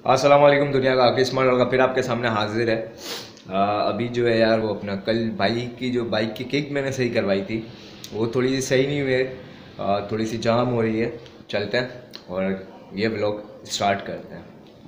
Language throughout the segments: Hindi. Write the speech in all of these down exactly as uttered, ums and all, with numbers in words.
अस्सलाम वालेकुम। दुनिया का आखिरी स्मार्ट लड़का फिर आपके सामने हाजिर है। आ, अभी जो है यार वो अपना कल बाइक की जो बाइक की किक मैंने सही करवाई थी वो थोड़ी सी सही नहीं हुई है, थोड़ी सी जाम हो रही है। चलते हैं और ये व्लॉग स्टार्ट करते हैं।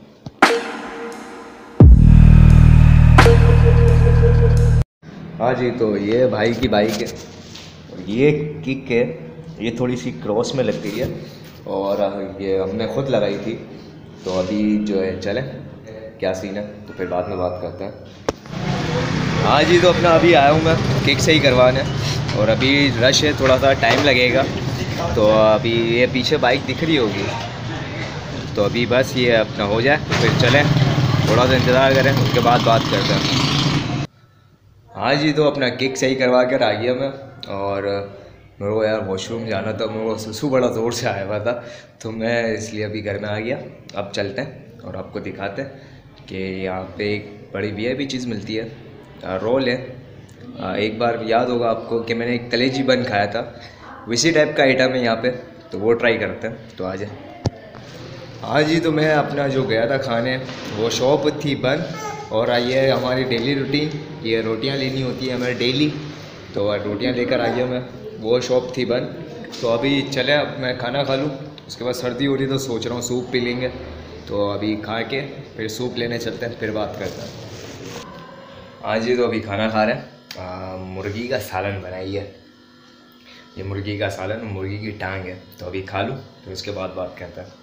हाँ जी, तो ये भाई की बाइक है और ये किक है, ये थोड़ी सी क्रॉस में लग गई है और ये हमने खुद लगाई थी। तो अभी जो है चलें क्या सीन है तो फिर बाद में बात करते हैं। हाँ जी, तो अपना अभी आया हूँ मैं किक सही करवाने और अभी रश है, थोड़ा सा टाइम लगेगा। तो अभी ये पीछे बाइक दिख रही होगी, तो अभी बस ये अपना हो जाए तो फिर चलें, थोड़ा सा इंतज़ार करें, उसके बाद बात करते हैं। हाँ जी, तो अपना किक सही करवा कर आ गया मैं और मेरे को यार वॉशरूम जाना था, मेरे को सुसु बड़ा ज़ोर से आया हुआ था, तो मैं इसलिए अभी घर में आ गया। अब चलते हैं और आपको दिखाते हैं कि यहाँ पे एक बड़ी वी आई पी चीज़ मिलती है, रोल है। एक बार याद होगा आपको कि मैंने एक कलेजी बन खाया था, उसी टाइप का आइटम है यहाँ पे, तो वो ट्राई करते हैं। तो आ जाए। हाँ जी, तो मैं अपना जो गया था खाने, वो शॉप थी बंद और ये हमारी डेली रूटीन, ये रोटियाँ लेनी होती है हमें डेली, तो रोटियाँ लेकर आ गया मैं। वो शॉप थी बंद, तो अभी चले, अब मैं खाना खा लूँ, उसके बाद सर्दी हो रही तो सोच रहा हूँ सूप पी लेंगे। तो अभी खा के फिर सूप लेने चलते हैं, फिर बात करते हैं। हाँ जी, तो अभी खाना खा रहे हैं, मुर्गी का सालन बनाई है, ये मुर्गी का सालन, मुर्गी की टांग है। तो अभी खा लूँ फिर उसके बाद बात करते हैं।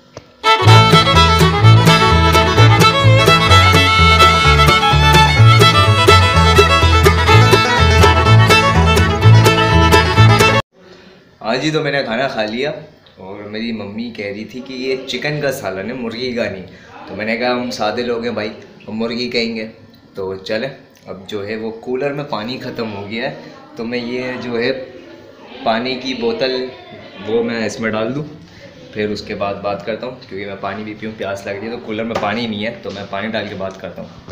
हाँ जी, तो मैंने खाना खा लिया और मेरी मम्मी कह रही थी कि ये चिकन का सालन है, मुर्गी का नहीं। तो मैंने कहा हम सादे लोग हैं भाई, हम मुर्गी कहेंगे। तो चले, अब जो है वो कूलर में पानी ख़त्म हो गया है, तो मैं ये जो है पानी की बोतल वो मैं इसमें डाल दूँ, फिर उसके बाद बात करता हूँ, क्योंकि मैं पानी भी पीऊँ, प्यास लग रही है। तो कूलर में पानी नहीं है, तो मैं पानी डाल के बात करता हूँ।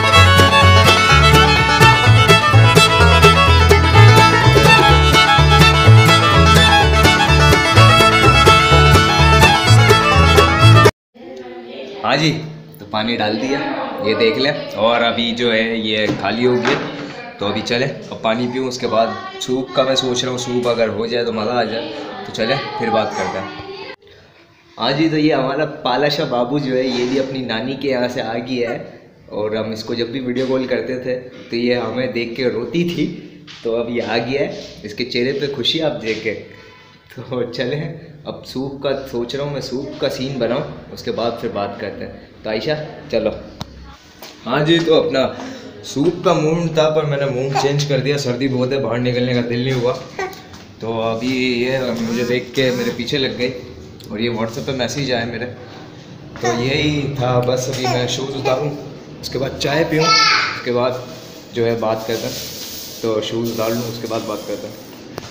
हाँ जी, तो पानी डाल दिया, ये देख लें, और अभी जो है ये खाली हो गया। तो अभी चले, अब पानी पीऊँ, उसके बाद सूप का मैं सोच रहा हूँ, सूप अगर हो जाए तो मज़ा आ जाए। तो चले फिर बात करते हैं। हाँ जी, तो ये हमारा पालाशा बाबू जो है ये भी अपनी नानी के यहाँ से आ गया है और हम इसको जब भी वीडियो कॉल करते थे तो ये हमें देख के रोती थी, तो अब ये आ गया है, इसके चेहरे पे खुशी आप देख के। तो चले, अब सूप का सोच रहा हूँ मैं, सूप का सीन बनाऊँ, उसके बाद फिर बात करते हैं। तो आयशा चलो। हाँ जी, तो अपना सूप का मूड था पर मैंने मूड चेंज कर दिया, सर्दी बहुत है, बाहर निकलने का दिल नहीं हुआ। तो अभी ये मुझे देख के मेरे पीछे लग गई और ये व्हाट्सएप पे मैसेज आए मेरे, तो यही था बस। अभी मैं शूज़ उतारूँ, उसके बाद चाय पीऊँ, उसके बाद जो है बात करते हैं। तो शूज़ उतार लूँ, उसके बाद बात करते हैं।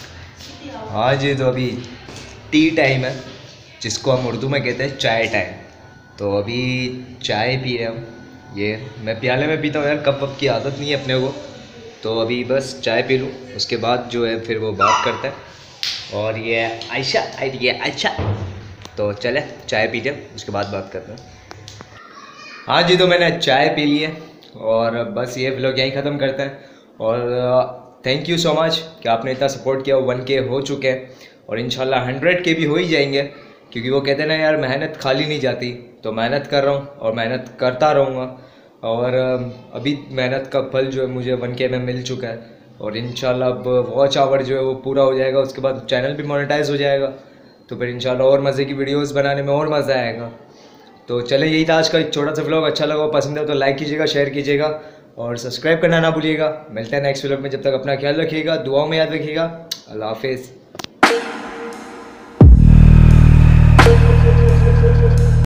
हाँ जी, तो अभी टी टाइम है, जिसको हम उर्दू में कहते हैं चाय टाइम। तो अभी चाय पी रहे हम, ये मैं प्याले में पीता हूँ यार, कप वप की आदत नहीं है अपने को। तो अभी बस चाय पी लूँ, उसके बाद जो है फिर वो बात करते हैं। और ये आयशा ये अच्छा, तो चले चाय पीते हैं, उसके बाद बात करते हैं। हाँ जी, तो मैंने चाय पी ली है और बस ये व्लॉग यहीं ख़त्म करते हैं। और थैंक यू सो मच कि आपने इतना सपोर्ट किया। वन के हो चुके हैं और इंशाल्लाह हंड्रेड के भी हो ही जाएंगे, क्योंकि वो कहते हैं ना यार, मेहनत खाली नहीं जाती। तो मेहनत कर रहा हूँ और मेहनत करता रहूँगा, और अभी मेहनत का फल जो है मुझे वन के में मिल चुका है। और इंशाल्लाह अब वॉच आवर जो है वो पूरा हो जाएगा, उसके बाद चैनल भी मोनेटाइज हो जाएगा, तो फिर इंशाल्लाह और मज़े की वीडियोस बनाने में और मज़ा आएगा। तो चले, यही था आज का एक छोटा सा व्लॉग। अच्छा लगा, पसंद है तो लाइक कीजिएगा, शेयर कीजिएगा और सब्सक्राइब करना ना भूलिएगा। मिलते हैं नेक्स्ट व्लॉग में, जब तक अपना ख्याल रखिएगा, दुआओं में याद रखिएगा। अल्लाह हाफिज़।